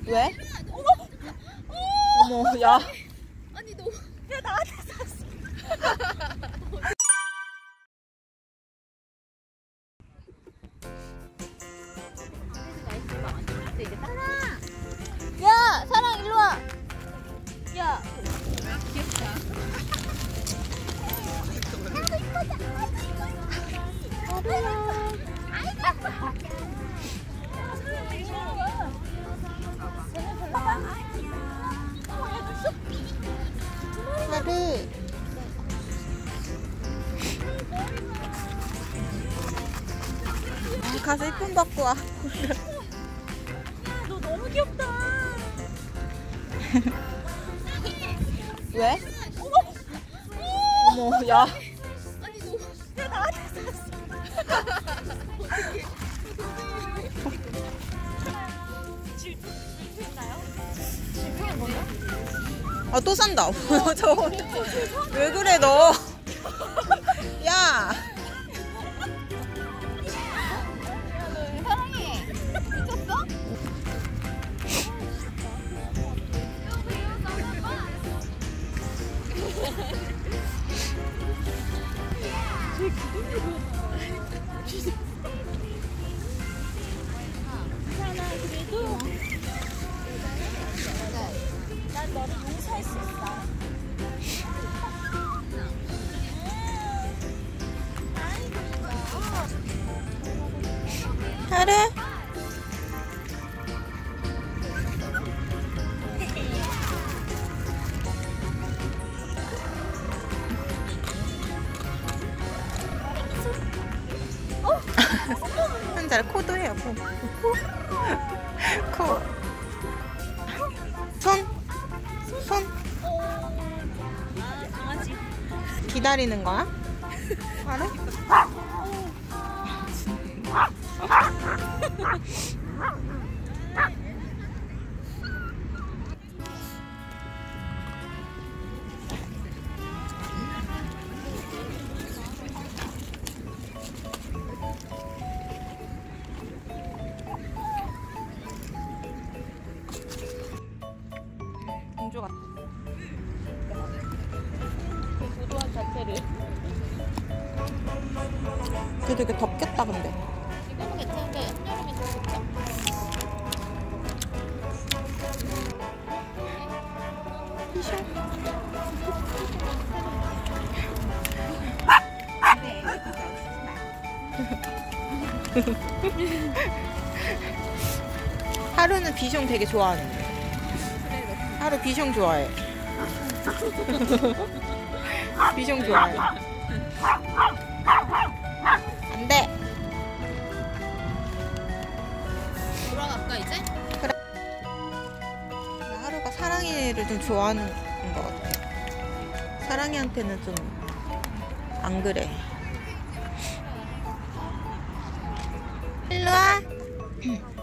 왜? 어머, 야. 아니 너 야 나한테 샀어. 야, 사랑 일로 와. 야. 귀엽다. 하루. 가서 이쁨 받고 와. 너 너무 귀엽다. 왜? 어머, 야. 아니 너 야 나한테 샀어. 질투했나요? 질투한 거야? 아, 또 산다. 저, 왜 그래, 너? 야. 사랑해. 미쳤어? 괜찮아, 그래도 난 너를 용서할 수 있어. 하루. 혼자 코도 해요, 코. 코. 손. 손. 아, 강아지. 기다리는 거야? 하루? 공주 같아. 그 고도한 자체를. 그게 되게 덥겠다, 근데. 이거는 괜찮은데 한여름에 더 좋죠? 하루는 비숑 되게 좋아하는데. 하루 비숑 좋아해. 비숑 좋아해. 안 돼. 돌아갈까 이제? 하루가 사랑이를 좀 좋아하는 것 같아. 사랑이한테는 좀 안 그래. 일로 와.